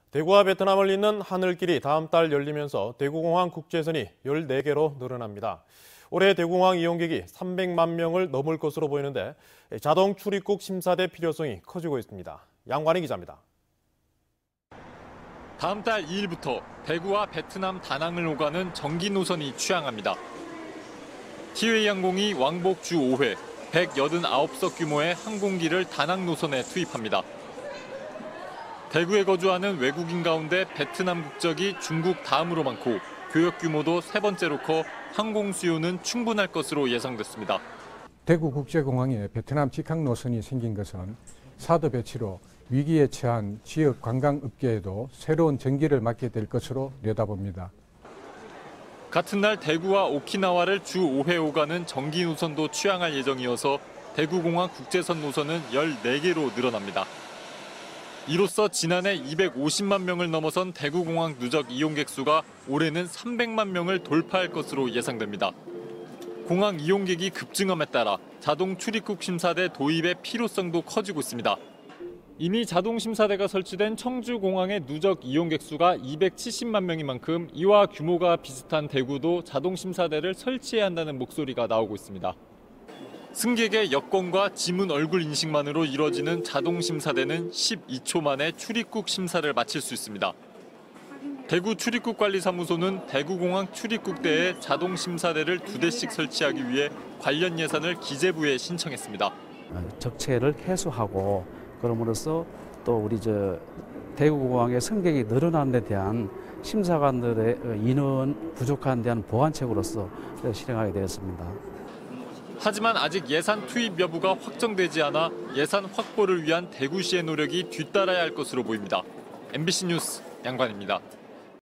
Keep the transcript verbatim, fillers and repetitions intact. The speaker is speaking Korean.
대구와 베트남을 잇는 하늘길이 다음 달 열리면서 대구공항 국제선이 열네 개로 늘어납니다. 올해 대구공항 이용객이 삼백만 명을 넘을 것으로 보이는데 자동 출입국 심사대 필요성이 커지고 있습니다. 양관희 기자입니다. 다음 달 이 일부터 대구와 베트남 다낭을 오가는 정기 노선이 취항합니다. 티웨이 항공이 왕복 주 오 회, 백팔십구 석 규모의 항공기를 다낭 노선에 투입합니다. 대구에 거주하는 외국인 가운데 베트남 국적이 중국 다음으로 많고 교역 규모도 세 번째로 커 항공 수요는 충분할 것으로 예상됐습니다. 대구국제공항에 베트남 직항 노선이 생긴 것은 사드 배치로 위기에 처한 지역 관광업계에도 새로운 전기를 맞게 될 것으로 내다봅니다. 같은 날 대구와 오키나와를 주 오 회 오가는 정기 노선도 취항할 예정이어서 대구공항 국제선 노선은 열네 개로 늘어납니다. 이로써 지난해 이백오십만 명을 넘어선 대구공항 누적 이용객 수가 올해는 삼백만 명을 돌파할 것으로 예상됩니다. 공항 이용객이 급증함에 따라 자동 출입국 심사대 도입의 필요성도 커지고 있습니다. 이미 자동 심사대가 설치된 청주공항의 누적 이용객 수가 이백칠십만 명인 만큼 이와 규모가 비슷한 대구도 자동 심사대를 설치해야 한다는 목소리가 나오고 있습니다. 승객의 여권과 지문 얼굴 인식만으로 이뤄지는 자동 심사대는 십이 초 만에 출입국 심사를 마칠 수 있습니다. 대구 출입국관리사무소는 대구공항 출입국대에 자동 심사대를 두 대씩 설치하기 위해 관련 예산을 기재부에 신청했습니다. 적체를 해소하고 그럼으로써 또 우리 저 대구공항의 승객이 늘어나는 데 대한 심사관들의 인원 부족한 데 대한 보완책으로서 실행하게 되었습니다. 하지만 아직 예산 투입 여부가 확정되지 않아 예산 확보를 위한 대구시의 노력이 뒤따라야 할 것으로 보입니다. 엠비씨 뉴스 양관입니다.